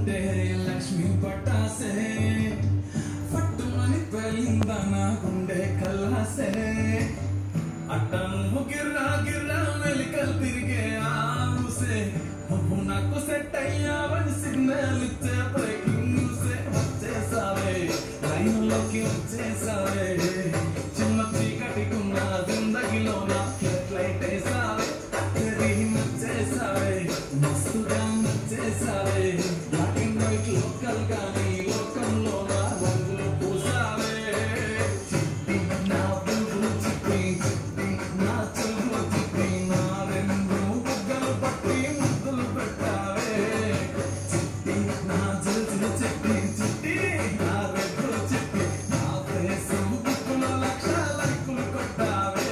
मुझे लक्ष्मी पटा से फटमनी पेलिंदाना गुंडे कल्ला से अट्टनु गिर्रा गिर्रा मेलिकल तिरिगे आऊ से पुना को सेटయ్యా వన్ సిగ్నల్ ఇచ్చే బ్రేకింగ్ से వచ్చేసావే లైన్ లోకి వచ్చేసావే చిన్న చీకటికున్న జిందగీలో నా ఫ్లడ్ లైట్ వేసావే తెరి వచ్చేసావే మస్తుగా వచ్చేసావే బ్లాక్ అండ్ వైట్ లోకల్ గానీ లోకంలో నా రంగులు పూసావే చిట్టి నా బుల్బుల్ చిట్టి చిట్టి నా చెల్లు చిట్టి నా రెండు బుగ్గలు పట్టి ముద్దులు పెట్టావే చిట్టి నా చెల్లు చిట్టి చిట్టి నా రెండు చిట్టి నా ఫేసు బుక్కుల లక్ష లైకులు కొట్టావే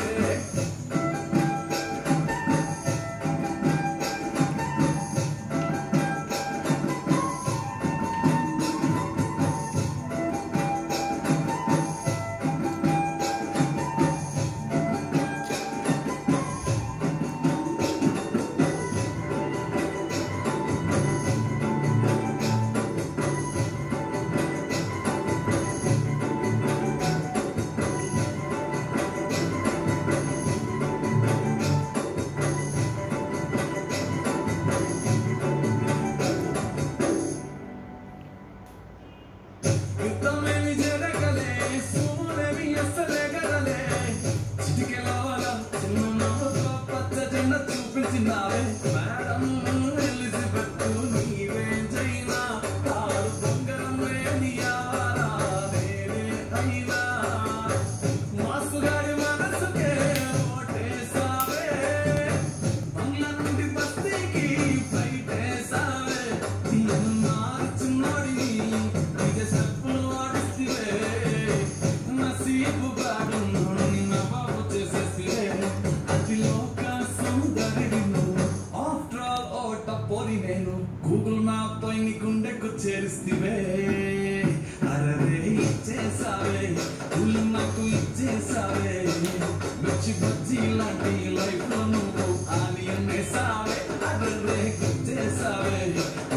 మేడం ఎలిజబెత్ నీవే జైనా తాడు పొంగరం లేని యారా నేనే అయినా మాసుగాడి మనసుకే ఓటేసావే బంగ్లా నుండి బస్తీకి ఫ్లైట్ వేసావే చిన్నోడి నిజ చెప్పులు ఆడిస్తే నసీబు గాడు నిన్న బాబు చేసేస్తే అతిలోక గూగుల్ మ్యాప్ పై నీ గుండెకు చేరిస్తే అరే ఇచ్చేసావే ఉల్లు నాకు ఇచ్చేసావే మిర్చి బజ్జీ లాంటి లైఫ్ లో నువ్వు ఆనియన్ వేసావే అరే ఇచ్చేసావే